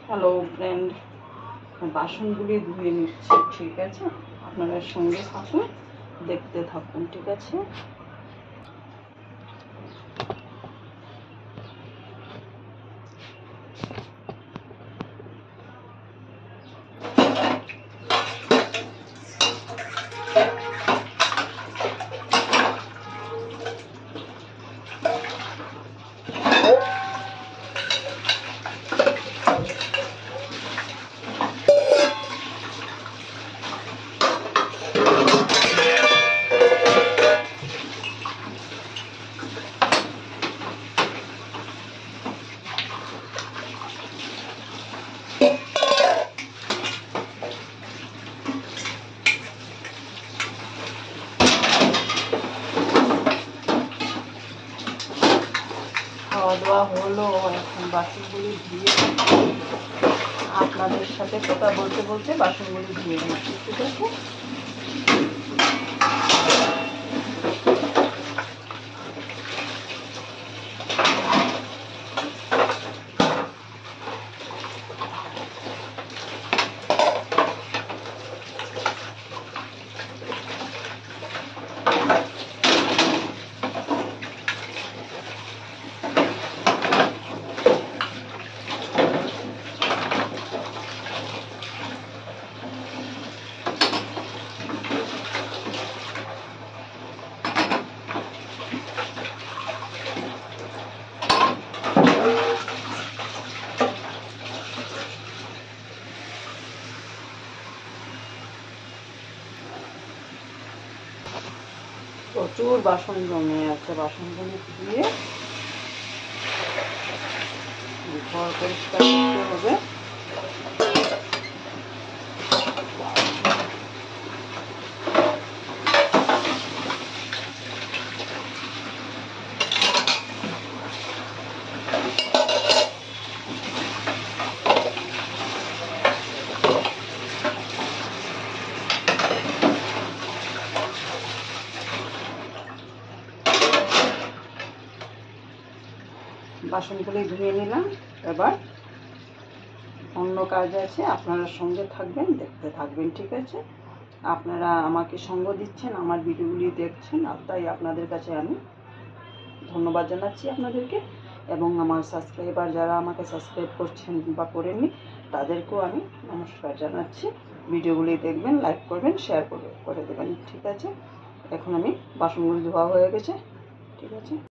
Hello friend, বাসনগুলি ধুয়ে নিচ্ছি। ঠিক আছে, আপনারা সঙ্গে থাকুন, দেখতে থাকুন। ঠিক আছে, খাওয়া দাওয়া হলো। এখন বাসনগুলি ধুয়ে আপনাদের সাথে কথা বলতে বলতে বাসনগুলি ধুয়ে নিচ্ছি। ঠিক আছে, প্রচুর বাসন জমে আছে। বাসনগুলি ধুয়ে ঘর পরিষ্কার করতে হবে। বাসনগুলি ধুয়ে নিলাম। এবার অন্য কাজ আছে, আপনারা সঙ্গে থাকবেন, দেখতে থাকবেন। ঠিক আছে, আপনারা আমাকে সঙ্গ দিচ্ছেন, আমার ভিডিওগুলি দেখছেন, আর তাই আপনাদের কাছে আমি ধন্যবাদ জানাচ্ছি আপনাদেরকে। এবং আমার সাবস্ক্রাইবার যারা আমাকে সাবস্ক্রাইব করছেন বা করেননি, তাদেরকেও আমি নমস্কার জানাচ্ছি। ভিডিওগুলি দেখবেন, লাইক করবেন, শেয়ার করে দেবেন। ঠিক আছে, এখন আমি বাসনগুলি ধোয়া হয়ে গেছে। ঠিক আছে।